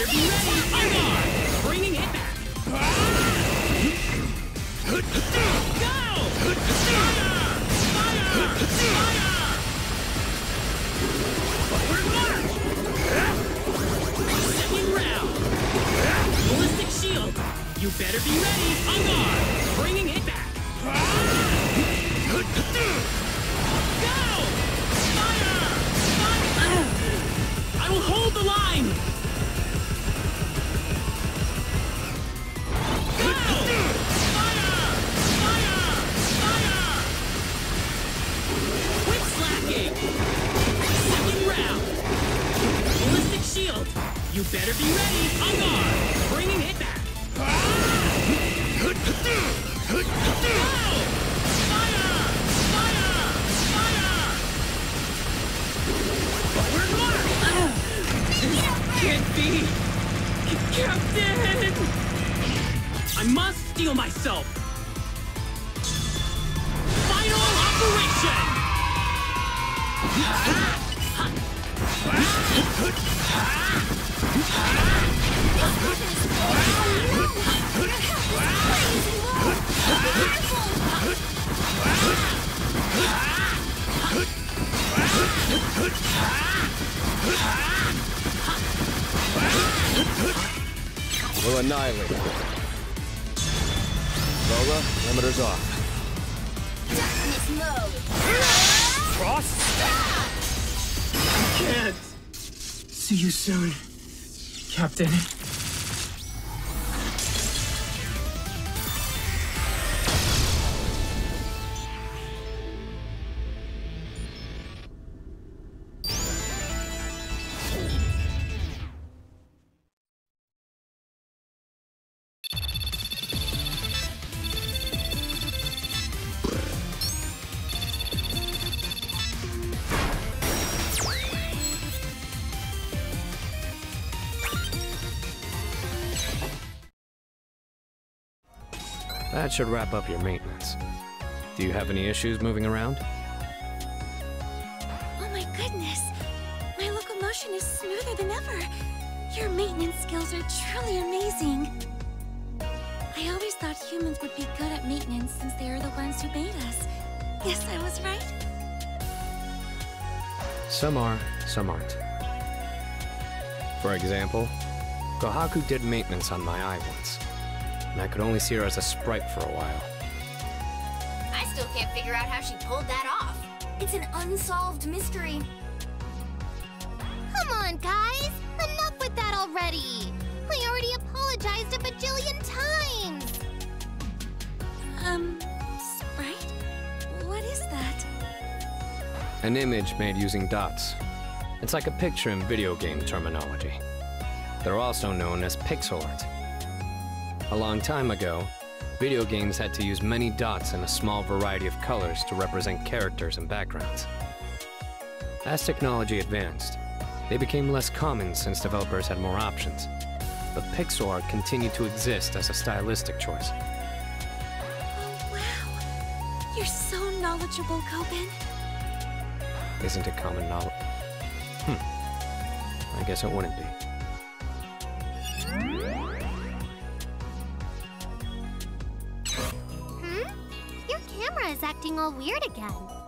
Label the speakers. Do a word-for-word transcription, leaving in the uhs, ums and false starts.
Speaker 1: be ready. On guard. Bringing it back. Go! Fire! Fire! Fire! Forward march! Second round. Ballistic shield. You better be ready. On guard. Bringing it back. Go! Fire! Fire! I will hold the line. Go! Fire! Fire! Fire! Quick slacking. Second round. Ballistic shield. You better be ready. On guard. Bringing it back. Go! Fire! Fire! Fire! Forward march! Can't be! Captain! I must steel myself! Final operation!
Speaker 2: We'll annihilate it. Lola, limiters off.
Speaker 3: Darkness mode.
Speaker 1: Frost? I can't. See you soon, Captain.
Speaker 4: That should wrap up your maintenance. Do you have any issues moving around?
Speaker 3: Oh my goodness. My locomotion is smoother than ever. Your maintenance skills are truly amazing. I always thought humans would be good at maintenance since they are the ones who made us. Yes, I was right.
Speaker 4: Some are, some aren't. For example, Kohaku did maintenance on my eye once, and I could only see her as a sprite for a while.
Speaker 3: I still can't figure out how she pulled that off. It's an unsolved mystery. Come on, guys! Enough with that already! I already apologized a bajillion times! Um, sprite? What is that?
Speaker 4: An image made using dots. It's like a picture in video game terminology. They're also known as pixel art. A long time ago, video games had to use many dots in a small variety of colors to represent characters and backgrounds. As technology advanced, they became less common since developers had more options, but pixel art continued to exist as a stylistic choice.
Speaker 3: Oh, wow. You're so knowledgeable, Coben.
Speaker 4: Isn't it common knowledge? Hmm. I guess it wouldn't be.
Speaker 3: Hmm? Your camera is acting all weird again.